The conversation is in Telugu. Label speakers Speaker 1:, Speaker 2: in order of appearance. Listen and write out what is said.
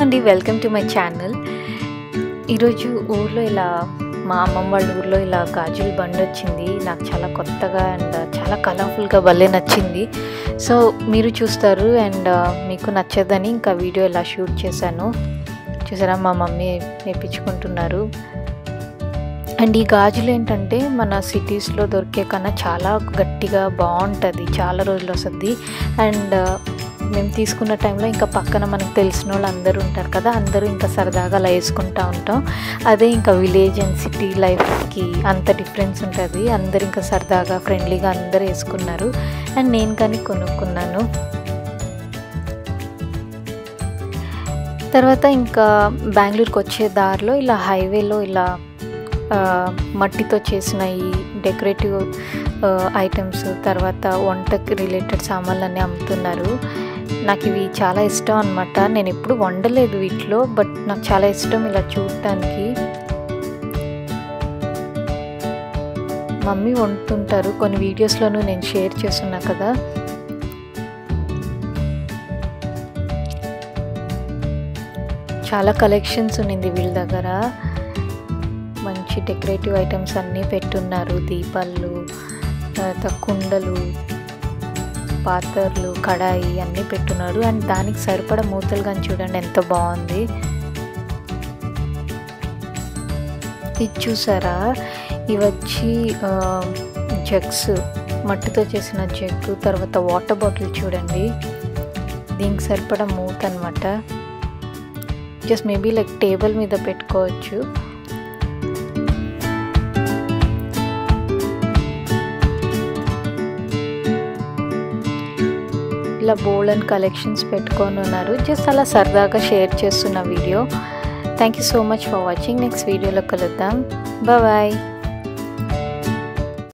Speaker 1: అండి, వెల్కమ్ టు మై ఛానల్. ఈరోజు ఊర్లో ఇలా మా అమ్మమ్మ వాళ్ళ ఊర్లో ఇలా గాజుల బండి వచ్చింది. నాకు చాలా కొత్తగా అండ్ చాలా కలర్ఫుల్గా భలే నచ్చింది. సో మీరు చూస్తారు అండ్ మీకు నచ్చదని ఇంకా వీడియో ఇలా షూట్ చేశాను. చూసారా, మా మమ్మీ వేయించుకుంటున్నారు. అండ్ ఈ గాజులు ఏంటంటే మన సిటీస్లో దొరికే కన్నా చాలా గట్టిగా బాగుంటుంది, చాలా రోజులు వస్తుంది. అండ్ మేము తీసుకున్న టైంలో ఇంకా పక్కన మనకు తెలిసిన వాళ్ళు అందరూ ఉంటారు కదా, అందరూ ఇంకా సరదాగా అలా వేసుకుంటూ ఉంటాం. అదే ఇంకా విలేజ్ అండ్ సిటీ లైఫ్కి అంత డిఫరెన్స్ ఉంటుంది. అందరు ఇంకా సరదాగా ఫ్రెండ్లీగా అందరూ వేసుకున్నారు అండ్ నేను కానీ కొనుక్కున్నాను. తర్వాత ఇంకా బెంగళూరుకి వచ్చే దారిలో ఇలా హైవేలో ఇలా మట్టితో చేసిన ఈ డెకరేటివ్ ఐటమ్స్, తర్వాత వంటకి రిలేటెడ్ సామాన్లన్నీ అమ్ముతున్నారు. నాకు ఇవి చాలా ఇష్టం అనమాట. నేను ఎప్పుడు వండలేదు వీటిలో, బట్ నాకు చాలా ఇష్టం ఇలా చూడటానికి. మమ్మీ వండుతుంటారు, కొన్ని వీడియోస్లోనూ నేను షేర్ చేస్తున్నా కదా. చాలా కలెక్షన్స్ ఉన్నింది వీళ్ళ దగ్గర. మంచి డెకరేటివ్ ఐటమ్స్ అన్నీ పెట్టున్నారు. దీపాలు, తర్వాత కుండలు, పాత్రలు, కడాయి అన్నీ పెట్టున్నారు. అండ్ దానికి సరిపడా మూతలు కానీ చూడండి ఎంత బాగుంది. ఇది చూసారా, ఇవి వచ్చి జగ్స్, మట్టితో చేసిన జగ్గు. తర్వాత వాటర్ బాటిల్ చూడండి, దీనికి సరిపడా మూత అనమాట. జస్ట్ మేబీ లైక్ టేబుల్ మీద పెట్టుకోవచ్చు. ఇలా బోల్డ్ అండ్ కలెక్షన్స్ పెట్టుకొని ఉన్నారు. జస్ట్ అలా సరదాగా షేర్ చేస్తున్న వీడియో. Thank you so much for watching. Next వీడియోలో కలుద్దాం. బాయ్.